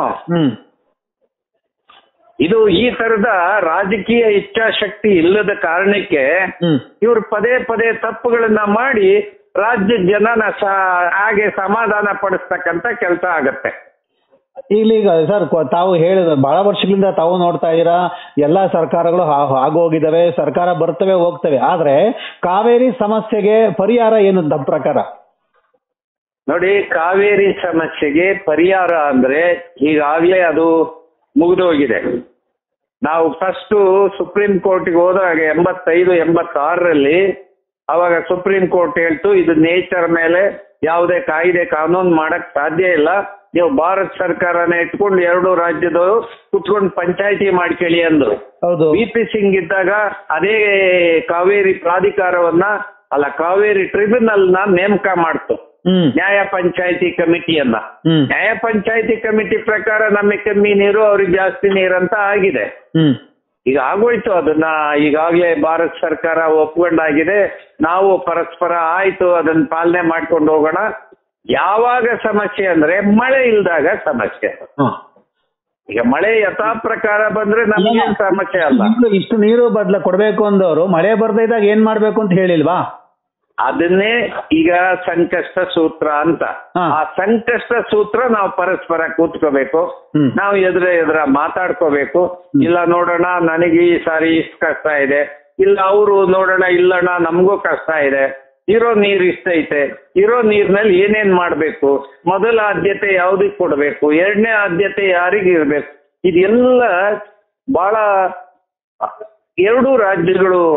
ಇದು ಈ ತರದ ರಾಜಕೀಯ ಇಚ್ಛಾಶಕ್ತಿ ಇಲ್ಲದ ಕಾರಣಕ್ಕೆ ಇವರು ಪದೇ ಪದೇ ತಪ್ಪುಗಳನ್ನ ಮಾಡಿ ರಾಜ್ಯ ಜನನ ಹಾಗೆ ಸಮಾಧಾನ ಪಡಿಸ್ತಕ್ಕಂತ ಕೆಲಸ ಆಗತ್ತೆ. ಈಗ ಸರ್, ತಾವು ಹೇಳಿದ ಬಹಳ ವರ್ಷಗಳಿಂದ ತಾವು ನೋಡ್ತಾ ಇದ್ದೀರಾ, ಎಲ್ಲಾ ಸರ್ಕಾರಗಳು ಆಗೋಗಿದ್ದಾವೆ, ಸರ್ಕಾರ ಬರ್ತವೆ ಹೋಗ್ತವೆ. ಆದ್ರೆ ಕಾವೇರಿ ಸಮಸ್ಯೆಗೆ ಪರಿಹಾರ ಏನು ತಮ್ಮ ಪ್ರಕಾರ? ನೋಡಿ, ಕಾವೇರಿ ಸಮಸ್ಯೆಗೆ ಪರಿಹಾರ ಅಂದ್ರೆ ಈಗಾಗ್ಲೇ ಅದು ಮುಗಿದೋಗಿದೆ. ನಾವು ಫಸ್ಟ್ ಸುಪ್ರೀಂ ಕೋರ್ಟ್ಗೆ ಹೋದಾಗ 85-86ರಲ್ಲಿ ಅವಾಗ ಸುಪ್ರೀಂ ಕೋರ್ಟ್ ಹೇಳ್ತು, ಇದು ನೇಚರ್ ಮೇಲೆ ಯಾವುದೇ ಕಾಯ್ದೆ ಕಾನೂನು ಮಾಡಕ್ ಸಾಧ್ಯ ಇಲ್ಲ, ನೀವು ಭಾರತ ಸರ್ಕಾರನ ಇಟ್ಕೊಂಡು 2 ರಾಜ್ಯದವರು ಕುತ್ಕೊಂಡು ಪಂಚಾಯಿತಿ ಮಾಡ್ಕೊಳ್ಳಿ ಅಂದ್ರು. ವಿ.ಪಿ. ಸಿಂಗ್ ಇದ್ದಾಗ ಅದೇ ಕಾವೇರಿ ಪ್ರಾಧಿಕಾರವನ್ನ ಕಾವೇರಿ ಟ್ರಿಬ್ಯುನಲ್ ನ ನೇಮಕ ಮಾಡ್ತು, ನ್ಯಾಯ ಪಂಚಾಯಿತಿ ಕಮಿಟಿಯನ್ನ. ನ್ಯಾಯ ಪಂಚಾಯಿತಿ ಕಮಿಟಿ ಪ್ರಕಾರ ನಮಗೆ ಕಮ್ಮಿ ನೀರು, ಅವ್ರಿಗೆ ಜಾಸ್ತಿ ನೀರಂತ ಆಗಿದೆ. ಈಗ ಆಗೋಯ್ತು. ಅದನ್ನ ಈಗಾಗ್ಲೇ ಭಾರತ ಸರ್ಕಾರ ಒಪ್ಕೊಂಡಾಗಿದೆ. ನಾವು ಪರಸ್ಪರ ಆಯ್ತು ಅದನ್ನ ಪಾಲನೆ ಮಾಡ್ಕೊಂಡು ಹೋಗೋಣ. ಯಾವಾಗ ಸಮಸ್ಯೆ ಅಂದ್ರೆ ಮಳೆ ಇಲ್ದಾಗ ಸಮಸ್ಯೆ. ಈಗ ಮಳೆ ಯಥಾ ಪ್ರಕಾರ ಬಂದ್ರೆ ನಮಗೆ ಸಮಸ್ಯೆ ಅಲ್ಲ. ಇಷ್ಟು ನೀರು ಕೊಡ್ಬೇಕು ಅಂದವರು ಮಳೆ ಬರ್ದೇ ಇದ್ದಾಗ ಏನ್ ಮಾಡ್ಬೇಕು ಅಂತ ಹೇಳಿಲ್ವಾ? ಅದನ್ನೇ ಈಗ ಸಂಕಷ್ಟ ಸೂತ್ರ ಅಂತ. ಆ ಸಂಕಷ್ಟ ಸೂತ್ರ ನಾವು ಪರಸ್ಪರ ಕೂತ್ಕೋಬೇಕು, ನಾವು ಎದುರ ಮಾತಾಡ್ಕೋಬೇಕು. ಇಲ್ಲ ನೋಡೋಣ, ನನಗೆ ಈ ಸಾರಿ ಇಷ್ಟು ಕಷ್ಟ ಇದೆ, ಇಲ್ಲ ಅವರು ನೋಡೋಣ, ಇಲ್ಲಣ್ಣ ನಮಗೂ ಕಷ್ಟ ಇದೆ, ಇರೋ ನೀರು ಇಷ್ಟ ಐತೆ, ಇರೋ ನೀರಿನಲ್ಲಿ ಏನೇನ್ ಮಾಡ್ಬೇಕು, ಮೊದಲ ಆದ್ಯತೆ ಯಾವ್ದಕ್ಕೆ ಕೊಡ್ಬೇಕು, 2ನೇ ಆದ್ಯತೆ ಯಾರಿಗೆ ಇರ್ಬೇಕು, ಇದೆಲ್ಲ ಬಹಳ 2 ರಾಜ್ಯಗಳು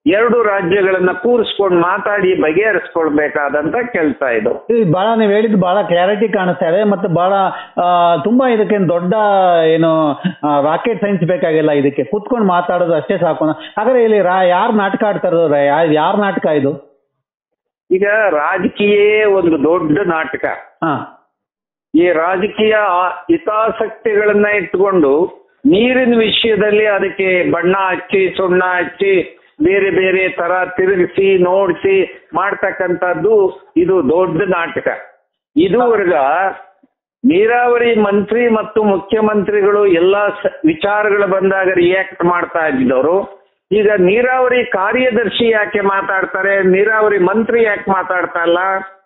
ಎರಡು ರಾಜ್ಯಗಳನ್ನ ಕೂರಿಸ್ಕೊಂಡು ಮಾತಾಡಿ ಬಗೆಹರಿಸ್ಕೊಳ್ಬೇಕಾದಂತ ಕೆಲಸ ಇದು. ಬಹಳ ನೀವು ಹೇಳಿದ್ದು ಬಹಳ ಕ್ಲಾರಿಟಿ ಕಾಣಿಸ್ತಾ ಇದೆ, ಮತ್ತೆ ಬಹಳ ತುಂಬಾ ಇದಕ್ಕೆ ದೊಡ್ಡ ಏನು ರಾಕೆಟ್ ಸೈನ್ಸ್ ಬೇಕಾಗಿಲ್ಲ, ಇದಕ್ಕೆ ಕೂತ್ಕೊಂಡು ಮಾತಾಡೋದು ಅಷ್ಟೇ ಸಾಕು. ಹಾಗಾದ್ರೆ ಇಲ್ಲಿ ಯಾರು ನಾಟಕ ಆಡ್ತಾ ಇರೋದು, ಯಾರ ನಾಟಕ ಇದು? ಈಗ ರಾಜಕೀಯ ಒಂದು ದೊಡ್ಡ ನಾಟಕ. ಈ ರಾಜಕೀಯ ಹಿತಾಸಕ್ತಿಗಳನ್ನ ಇಟ್ಕೊಂಡು ನೀರಿನ ವಿಷಯದಲ್ಲಿ ಅದಕ್ಕೆ ಬಣ್ಣ ಹಚ್ಚಿ ಸುಣ್ಣ ಹಚ್ಚಿ ಬೇರೆ ಬೇರೆ ತರ ತಿರುಗಿಸಿ ನೋಡಿಸಿ ಮಾಡ್ತಕ್ಕಂಥದ್ದು ಇದು ದೊಡ್ಡ ನಾಟಕ. ಇದುವರೆಗ ನೀರಾವರಿ ಮಂತ್ರಿ ಮತ್ತು ಮುಖ್ಯಮಂತ್ರಿಗಳು ಎಲ್ಲ ವಿಚಾರಗಳು ಬಂದಾಗ ರಿಯಾಕ್ಟ್ ಮಾಡ್ತಾ ಇದ್ದವರು ಈಗ ನೀರಾವರಿ ಕಾರ್ಯದರ್ಶಿ ಯಾಕೆ ಮಾತಾಡ್ತಾರೆ, ನೀರಾವರಿ ಮಂತ್ರಿ ಯಾಕೆ ಮಾತಾಡ್ತಾ ಇಲ್ಲ?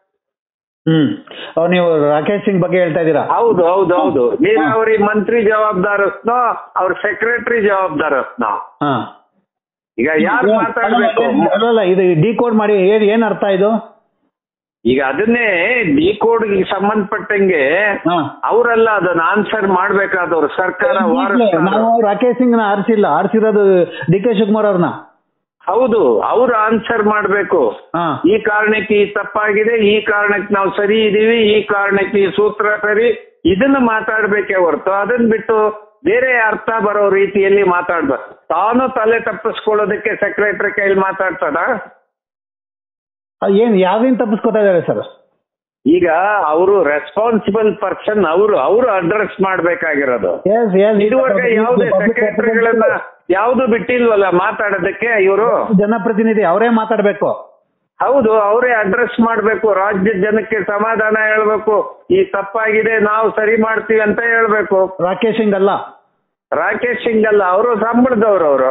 ನೀವು ರಾಕೇಶ್ ಸಿಂಗ್ ಬಗ್ಗೆ ಹೇಳ್ತಾ ಇದ್ದೀರಾ? ಹೌದು ಹೌದು ಹೌದು. ನೀರಾವರಿ ಮಂತ್ರಿ ಜವಾಬ್ದಾರಸ್ನೋ ಅವ್ರ ಸೆಕ್ರೆಟರಿ ಜವಾಬ್ದಾರಸ್ನೋ? ಈಗ ಯಾರು ಮಾತಾಡ್ಬೇಕು? ಅಲ್ಲ, ಇದು ಡಿಕೋಡ್ ಮಾಡಿ ಏನ್ ಅರ್ಥ ಇದು? ಈಗ ಅದನ್ನೇ ಡಿಕೋಡ್ಗೆ ಸಂಬಂಧಪಟ್ಟಂಗೆ ಅವರೆಲ್ಲ ಅದನ್ನ ಆನ್ಸರ್ ಮಾಡ್ಬೇಕಾದವ್ರು ಸರ್ಕಾರ. ನಾವು ರಾಕೇಶ್ ಸಿಂಗ್ ಆರಿಸಿರೋದು ಡಿ ಕೆ ಶಿವಕುಮಾರ್ ಅವ್ರನ್ನ. ಹೌದು, ಅವ್ರು ಆನ್ಸರ್ ಮಾಡ್ಬೇಕು. ಈ ಕಾರಣಕ್ಕೆ ಈ ತಪ್ಪಾಗಿದೆ, ಈ ಕಾರಣಕ್ಕೆ ನಾವು ಸರಿ ಇದೀವಿ, ಈ ಕಾರಣಕ್ಕೆ ಈ ಸೂತ್ರ ಸರಿ, ಇದನ್ನ ಮಾತಾಡ್ಬೇಕೇ ಹೊರತು ಅದನ್ನ ಬಿಟ್ಟು ಬೇರೆ ಅರ್ಥ ಬರೋ ರೀತಿಯಲ್ಲಿ ಮಾತಾಡ್ಬೇಕು. ತಾನು ತಲೆ ತಪ್ಪಿಸ್ಕೊಳ್ಳೋದಕ್ಕೆ ಸೆಕ್ರೆಟರಿ ಕೈಲಿ ಮಾತಾಡ್ತದ? ಏನ್ ಯಾವ್ದೇನ್ ತಪ್ಪಿಸ್ಕೊತಾ ಇದಾರೆ ಸರ್? ಈಗ ಅವರು ರೆಸ್ಪಾನ್ಸಿಬಲ್ ಪರ್ಸನ್, ಅವರು ಅಡ್ರೆಸ್ ಮಾಡ್ಬೇಕಾಗಿರೋದು. ಇದುವರೆಗೆ ಯಾವುದೇ ಸೆಕ್ರೆಟರಿಗಳನ್ನ ಯಾವ್ದು ಬಿಟ್ಟಿಲ್ವಲ್ಲ ಮಾತಾಡೋದಕ್ಕೆ. ಇವರು ಜನಪ್ರತಿನಿಧಿ, ಅವರೇ ಮಾತಾಡ್ಬೇಕು. ಹೌದು, ಅವರೇ ಅಡ್ರೆಸ್ ಮಾಡ್ಬೇಕು. ರಾಜ್ಯದ ಜನಕ್ಕೆ ಸಮಾಧಾನ ಹೇಳ್ಬೇಕು, ಈ ತಪ್ಪಾಗಿದೆ ನಾವು ಸರಿ ಮಾಡ್ತೀವಿ ಅಂತ ಹೇಳ್ಬೇಕು. ರಾಕೇಶ್ ಸಿಂಗ್ ಅಲ್ಲ, ರಾಕೇಶ್ ಸಿಂಗ್ ಅಲ್ಲ, ಅವರು ಸಂಬಳದವರು ಅವರು.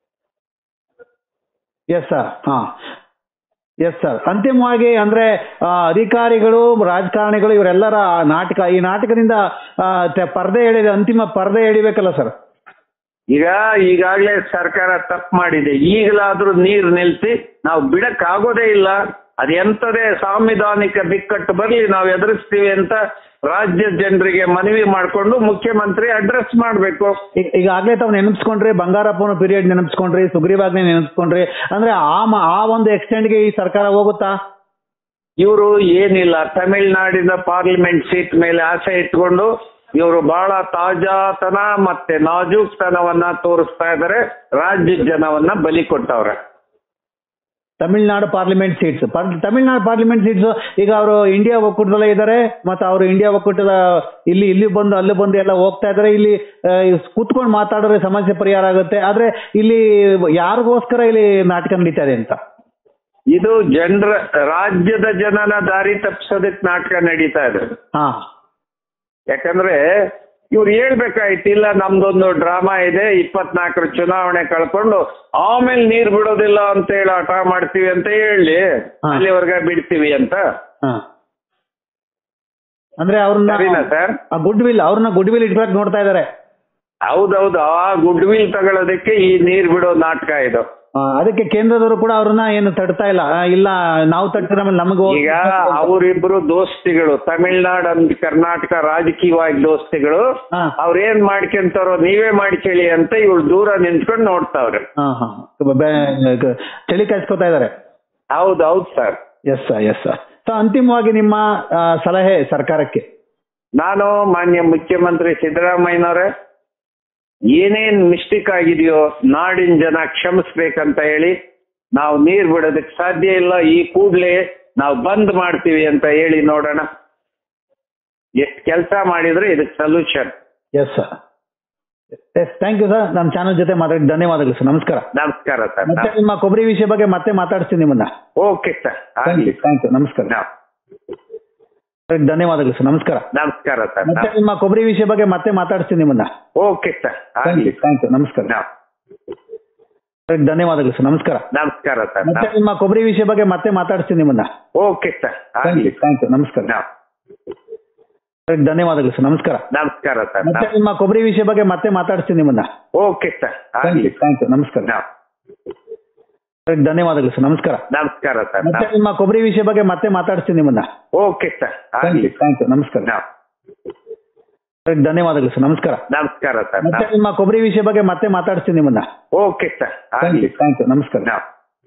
Yes sir. Yes sir. ಅಂತಿಮವಾಗಿ ಅಂದ್ರೆ ಅಧಿಕಾರಿಗಳು, ರಾಜಕಾರಣಿಗಳು ಇವರೆಲ್ಲರ ನಾಟಕ, ಈ ನಾಟಕದಿಂದ ಪರದೆ ಎಳೆದ ಅಂತಿಮ ಪರದೆ ಎಳಿಬೇಕಲ್ಲ ಸರ್? ಈಗಾಗಲೇ ಸರ್ಕಾರ ತಪ್ಪು ಮಾಡಿದೆ. ಈಗಲಾದ್ರೂ ನೀರು ನಿಲ್ಲಿಸಿ, ನಾವು ಬಿಡಕ್ ಆಗೋದೇ ಇಲ್ಲ. ಅದೆಂತದೇ ಸಾಂವಿಧಾನಿಕ ಬಿಕ್ಕಟ್ಟು ಬರಲಿ, ನಾವು ಎದುರಿಸ್ತೀವಿ ಅಂತ ರಾಜ್ಯದ ಜನರಿಗೆ ಮನವಿ ಮಾಡಿಕೊಂಡು ಮುಖ್ಯಮಂತ್ರಿ ಅಡ್ರೆಸ್ ಮಾಡಬೇಕು. ಈಗಾಗಲೇ ತಾವು ನೆನಪಿಸ್ಕೊಂಡ್ರಿ, ಬಂಗಾರಪ್ಪನ ಪೀರಿಯಡ್ ನೆನಪಿಸ್ಕೊಂಡ್ರಿ, ಸುಗ್ರೀವಾಜ್ಞೆ ನೆನಪಿಸ್ಕೊಂಡ್ರಿ. ಅಂದ್ರೆ ಆ ಒಂದು ಎಕ್ಸ್ಟೆಂಡ್ಗೆ ಈ ಸರ್ಕಾರ ಹೋಗುತ್ತಾ? ಇವರು ಏನಿಲ್ಲ, ತಮಿಳ್ನಾಡಿನ ಪಾರ್ಲಿಮೆಂಟ್ ಸೀಟ್ ಮೇಲೆ ಆಸೆ ಇಟ್ಕೊಂಡು ಇವರು ಬಹಳ ತಾಜಾತನ ಮತ್ತೆ ನಾಜೂಕ್ತನವನ್ನ ತೋರಿಸ್ತಾ ಇದ್ದಾರೆ, ರಾಜ್ಯದ ಜನವನ್ನ ಬಲಿ ಕೊಟ್ಟವ್ರೆ. ತಮಿಳ್ನಾಡು ಪಾರ್ಲಿಮೆಂಟ್ ಸೀಟ್ಸ್ ಈಗ ಅವರು ಇಂಡಿಯಾ ಒಕ್ಕೂಟದಲ್ಲೇ ಇದ್ದಾರೆ, ಮತ್ತೆ ಅವರು ಇಂಡಿಯಾ ಒಕ್ಕೂಟದ ಇಲ್ಲಿ ಬಂದು ಅಲ್ಲಿ ಬಂದು ಎಲ್ಲ ಹೋಗ್ತಾ ಇದ್ದಾರೆ. ಇಲ್ಲಿ ಕೂತ್ಕೊಂಡು ಮಾತಾಡಿದ್ರೆ ಸಮಸ್ಯೆ ಪರಿಹಾರ ಆಗುತ್ತೆ. ಆದ್ರೆ ಇಲ್ಲಿ ಯಾರಿಗೋಸ್ಕರ ಇಲ್ಲಿ ನಾಟಕ ನಡೀತಾ ಇದೆ ಅಂತ? ಇದು ರಾಜ್ಯದ ಜನನ ದಾರಿ ತಪ್ಪಿಸೋದಕ್ಕೆ ನಾಟಕ ನಡೀತಾ ಇದೆ. ಯಾಕಂದ್ರೆ ಇವ್ರು ಹೇಳ್ಬೇಕಾಯ್ತು, ಇಲ್ಲ ನಮ್ದೊಂದು ಡ್ರಾಮಾ ಇದೆ, 24ರ ಚುನಾವಣೆ ಕಳ್ಕೊಂಡು ಆಮೇಲೆ ನೀರ್ ಬಿಡೋದಿಲ್ಲ ಅಂತ ಹೇಳಿ ಹಠ ಮಾಡ್ತೀವಿ ಅಂತ ಹೇಳಿ ಅಲ್ಲಿವರೆಗೆ ಬಿಡ್ತೀವಿ ಅಂತ. ಅಂದ್ರೆ ಅವ್ರನ್ನ ಸರ್ ಅವ್ರನ್ನ ಗುಡ್ ವಿಲ್ ಇಟ್ಕೊಳಕ್ ನೋಡ್ತಾ ಇದಾರೆ. ಹೌದೌದು, ಆ ಗುಡ್ ವಿಲ್ ತಗೊಳ್ಳೋದಕ್ಕೆ ಈ ನೀರ್ ಬಿಡೋ ನಾಟಕ ಇದು. ಅದಕ್ಕೆ ಕೇಂದ್ರದವರು ಕೂಡ ಅವ್ರನ್ನ ಏನು ತಡ್ತಾ ಇಲ್ಲ ನಾವು ತಡ್ತೀರ ನಮಗೂ. ಈಗ ಅವರಿಬ್ರು ದೋಸ್ತಿಗಳು, ತಮಿಳ್ನಾಡು ಅಂದ್ ಕರ್ನಾಟಕ ರಾಜಕೀಯವಾಗಿ ದೋಸ್ತಿಗಳು. ಅವ್ರೇನ್ ಮಾಡ್ಕೊಂತಾರೋ ನೀವೇ ಮಾಡ್ಕೊಳ್ಳಿ ಅಂತ ಇವ್ರು ದೂರ ನಿಂತ್ಕೊಂಡು ನೋಡ್ತಾವ್ರೆ. ಚಳಿ ಕಾಯಿಸ್ಕೊತಾ ಇದಾರೆ. ಹೌದೌದು ಸರ್. Yes sir. ಅಂತಿಮವಾಗಿ ನಿಮ್ಮ ಸಲಹೆ ಸರ್ಕಾರಕ್ಕೆ? ನಾನು ಮಾನ್ಯ ಮುಖ್ಯಮಂತ್ರಿ ಸಿದ್ದರಾಮಯ್ಯನವರೇ, ಏನೇನ್ ಮಿಸ್ಟೇಕ್ ಆಗಿದೆಯೋ ನಾಡಿನ ಜನ ಕ್ಷಮಿಸ್ಬೇಕಂತ ಹೇಳಿ, ನಾವು ನೀರ್ ಬಿಡೋದಕ್ಕೆ ಸಾಧ್ಯ ಇಲ್ಲ, ಈ ಕೂಡ್ಲೆ ನಾವು ಬಂದ್ ಮಾಡ್ತೀವಿ ಅಂತ ಹೇಳಿ ನೋಡೋಣ. ಎಷ್ಟು ಕೆಲಸ ಮಾಡಿದ್ರೆ ಇದಕ್ಕೆ solution. Yes sir. Thank you sir. ನಮ್ಮ ಚಾನಲ್ ಜೊತೆ ಮಾತಾಡಿ ಧನ್ಯವಾದಗಳು ಸರ್. ನಮಸ್ಕಾರ. ನಮಸ್ಕಾರ ಸರ್. ಮತ್ತೆ ನಿಮ್ಮ ಕೊಬ್ಬರಿ ವಿಷಯ ಬಗ್ಗೆ ಮತ್ತೆ ಮಾತಾಡ್ತೀನಿ ನಿಮ್ಮನ್ನ. Okay sir. Thank you. ನಮಸ್ಕಾರ. ಧನ್ಯವಾದಗಳು ಸರ್. ನಮಸ್ಕಾರ. ನಮಸ್ಕಾರ ಸರ್. ಮತ್ತೆ ನಿಮ್ಮ ಕೊಬ್ಬರಿ ವಿಷಯ ಬಗ್ಗೆ ಮತ್ತೆ ಮಾತಾಡ್ತೀನಿ ನಿಮ್ಮನ್ನ. Okay sir. Thank you. ನಮಸ್ಕಾರ. ಧನ್ಯವಾದಗಳು ಸರ್. ನಮಸ್ಕಾರ. ನಮಸ್ಕಾರ ಸರ್. ಮತ್ತೆ ನಿಮ್ಮ ಕೊಬ್ಬರಿ ವಿಷಯ ಬಗ್ಗೆ ಮತ್ತೆ ಮಾತಾಡ್ತೀನಿ ನಿಮ್ಮನ್ನ. Okay sir. Thank you. ನಮಸ್ಕಾರ. ಧನ್ಯವಾದಗಳು ಸರ್. ನಮಸ್ಕಾರ. ನಮಸ್ಕಾರ ಸರ್. ಮತ್ತೆ ನಿಮ್ಮ ಕೊಬ್ಬರಿ ವಿಷಯ ಬಗ್ಗೆ ಮತ್ತೆ ಮಾತಾಡ್ತೀನಿ ನಿಮ್ಮನ್ನ. Okay sir. Thank you. ನಮಸ್ಕಾರ. ಧನ್ಯವಾದಗಳು ಸರ್. ನಮಸ್ಕಾರ. ನಮಸ್ಕಾರ ಸರ್. ಮತ್ತೆ ನಿಮ್ಮ ಕೊಬ್ಬರಿ ವಿಷಯ ಬಗ್ಗೆ ಮತ್ತೆ ಮಾತಾಡ್ತೀನಿ ನಿಮ್ಮನ್ನ. Okay sir. Thank you. ನಮಸ್ಕಾರ. ಧನ್ಯವಾದಗಳು ಸರ್. ನಮಸ್ಕಾರ. ನಮಸ್ಕಾರ ಸರ್. ಮತ್ತೆ ನಿಮ್ಮ ಕೊಬ್ಬರಿ ವಿಷಯ ಬಗ್ಗೆ ಮತ್ತೆ ಮಾತಾಡ್ತೀನಿ ನಿಮ್ಮನ್ನ. Okay sir. Thank you. ನಮಸ್ಕಾರ.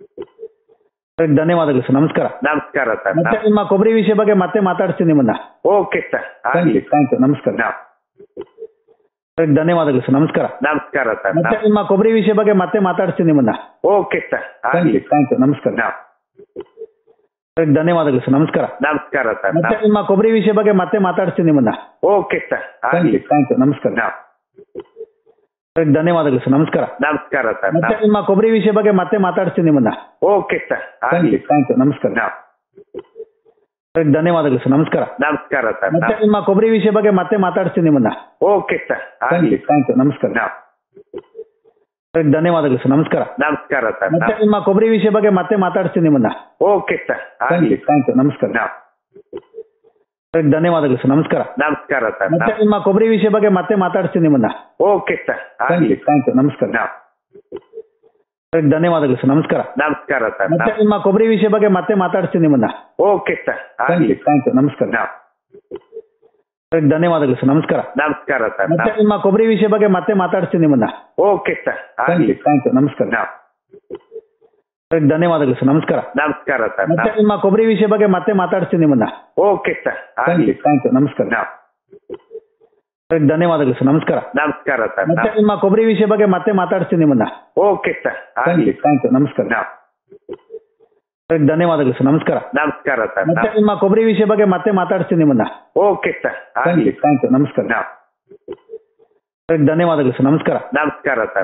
ಧನ್ಯವಾದಗಳು ಸರ್. ನಮಸ್ಕಾರ. ನಮಸ್ಕಾರ ಸರ್. ಮತ್ತೆ ನಿಮ್ಮ ಕೊಬ್ಬರಿ ವಿಷಯ ಬಗ್ಗೆ ಮತ್ತೆ ಮಾತಾಡ್ತೀನಿ ನಿಮ್ಮನ್ನ. ಓಕೆ ಸರ್, ಆಗಲಿ. Thank you. ನಮಸ್ಕಾರ. ಧನ್ಯವಾದಗಳು ಸರ್. ನಮಸ್ಕಾರ. ನಮಸ್ಕಾರ ಸರ್. ಮತ್ತೆ ನಿಮ್ಮ ಕೊಬ್ಬರಿ ವಿಷಯ ಬಗ್ಗೆ ಮತ್ತೆ ಮಾತಾಡ್ತೀನಿ ನಿಮ್ಮನ್ನ. ಓಕೆ ಸರ್, ಆಗಲಿ. Thank you. ನಮಸ್ಕಾರ. ಧನ್ಯವಾದಗಳು ಸರ್. ನಮಸ್ಕಾರ. ನಮಸ್ಕಾರ ಸರ್. ಮತ್ತೆ ನಿಮ್ಮ ಕೊಬ್ಬರಿ ವಿಷಯ ಬಗ್ಗೆ ಮತ್ತೆ ಮಾತಾಡ್ತೀನಿ ನಿಮ್ಮನ್ನ. ಓಕೆ ಸರ್, ಆಗಲಿ. Thank you. ನಮಸ್ಕಾರ. ಧನ್ಯವಾದಗಳು ಸರ್. ನಮಸ್ಕಾರ. ನಮಸ್ಕಾರ ಸರ್. ಮತ್ತೆ ನಿಮ್ಮ ಕೊಬ್ಬರಿ ವಿಷಯ ಬಗ್ಗೆ ಮತ್ತೆ ಮಾತಾಡ್ತೀನಿ ನಿಮ್ಮನ್ನ. ಓಕೆ ಸರ್, ಆಗಲಿ. Thank you. ನಮಸ್ಕಾರ. ಧನ್ಯವಾದಗಳು ಸರ್. ನಮಸ್ಕಾರ. ನಮಸ್ಕಾರ ಸರ್. ಮತ್ತೆ ನಿಮ್ಮ ಕೊಬ್ಬರಿ ವಿಷಯ ಬಗ್ಗೆ ಮತ್ತೆ ಮಾತಾಡ್ತೀನಿ ನಿಮ್ಮನ್ನ. ಓಕೆ ಸರ್, ಆಗಲಿ. Thank you. ನಮಸ್ಕಾರ. ಧನ್ಯವಾದಗಳು ಸರ್. ನಮಸ್ಕಾರ. ನಮಸ್ಕಾರ ಸರ್. ಮತ್ತೆ ನಿಮ್ಮ ಕೊಬ್ಬರಿ ವಿಷಯ ಬಗ್ಗೆ ಮತ್ತೆ ಮಾತಾಡ್ತೀನಿ ನಿಮ್ಮನ್ನ. ಓಕೆ ಸರ್, ಆಗಲಿ. Thank you. ನಮಸ್ಕಾರ. ಧನ್ಯವಾದಗಳು ಸರ್. ನಮಸ್ಕಾರ. ನಮಸ್ಕಾರ ಸರ್. ಮತ್ತೆ ನಿಮ್ಮ ಕೊಬ್ಬರಿ ವಿಷಯ ಬಗ್ಗೆ ಮತ್ತೆ ಮಾತಾಡ್ತೀನಿ ನಿಮ್ಮನ್ನ. ಓಕೆ ಸರ್, ಆಗಲಿ. Thank you. ನಮಸ್ಕಾರ. ಧನ್ಯವಾದಗಳು ಸರ್. ನಮಸ್ಕಾರ. ನಮಸ್ಕಾರ ಸರ್. ಮತ್ತೆ ನಿಮ್ಮ ಕೊಬ್ಬರಿ ವಿಷಯ ಬಗ್ಗೆ ಮತ್ತೆ ಮಾತಾಡ್ತೀನಿ ನಿಮ್ಮನ್ನ. ಓಕೆ ಸರ್, ಆಗಲಿ. Thank you. ನಮಸ್ಕಾರ. ಧನ್ಯವಾದಗಳು ಸರ್. ನಮಸ್ಕಾರ. ನಮಸ್ಕಾರ ಸರ್. ಮತ್ತೆ ನಿಮ್ಮ ಕೊಬ್ಬರಿ ವಿಷಯ ಬಗ್ಗೆ ಮತ್ತೆ ಮಾತಾಡ್ತೀನಿ ನಿಮ್ಮನ್ನ. ಓಕೆ ಸರ್, ಆಗಲಿ. Thank you. ನಮಸ್ಕಾರ. ಧನ್ಯವಾದಗಳು ಸರ್. ನಮಸ್ಕಾರ. ನಮಸ್ಕಾರ ಸರ್. ಮತ್ತೆ ನಿಮ್ಮ ಕೊಬ್ಬರಿ ವಿಷಯ ಬಗ್ಗೆ ಮತ್ತೆ ಮಾತಾಡ್ತೀನಿ ನಿಮ್ಮನ್ನ. ಓಕೆ ಸರ್, ಆಗಲಿ. Thank you. ನಮಸ್ಕಾರ. ಧನ್ಯವಾದಗಳು ಸರ್. ನಮಸ್ಕಾರ. ನಮಸ್ಕಾರ ಸರ್. ಮತ್ತೆ ನಿಮ್ಮ ಕೊಬ್ಬರಿ ವಿಷಯ ಬಗ್ಗೆ ಮತ್ತೆ ಮಾತಾಡ್ತೀನಿ ನಿಮ್ಮನ್ನ. ಓಕೆ ಸರ್, ಆಗಲಿ. Thank you. ನಮಸ್ಕಾರ. ಧನ್ಯವಾದಗಳು ಸರ್. ನಮಸ್ಕಾರ. ನಮಸ್ಕಾರ ಸರ್. ಮತ್ತೆ ನಿಮ್ಮ ಕೊಬ್ಬರಿ ವಿಷಯ ಬಗ್ಗೆ ಮತ್ತೆ ಮಾತಾಡ್ತೀನಿ ನಿಮ್ಮನ್ನ. ಓಕೆ ಸರ್, ಆಗಲಿ. Thank you. ನಮಸ್ಕಾರ. ಧನ್ಯವಾದಗಳು ಸರ್. ನಮಸ್ಕಾರ. ನಮಸ್ಕಾರ ಸರ್.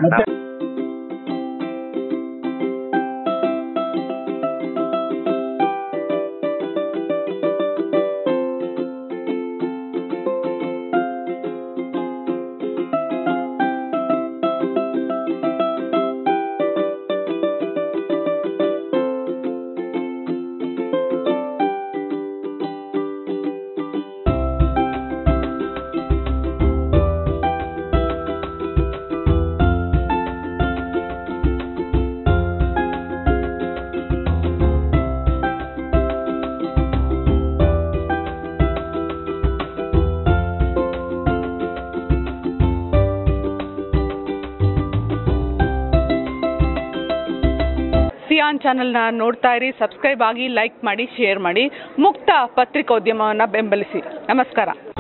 ಸಿಯಾನ್ ಚಾನೆಲ್ನ ನೋಡ್ತಾ ಇರಿ, ಸಬ್ಸ್ಕ್ರೈಬ್ ಆಗಿ, ಲೈಕ್ ಮಾಡಿ, ಶೇರ್ ಮಾಡಿ. ಮುಕ್ತ ಪತ್ರಿಕೋದ್ಯಮವನ್ನು ಬೆಂಬಲಿಸಿ. ನಮಸ್ಕಾರ.